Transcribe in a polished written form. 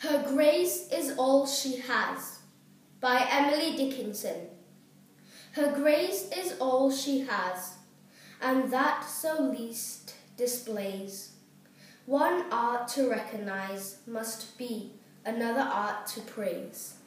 Her grace is all she has, by Emily Dickinson. Her grace is all she has, and that so least displays. One art to recognize must be another art to praise.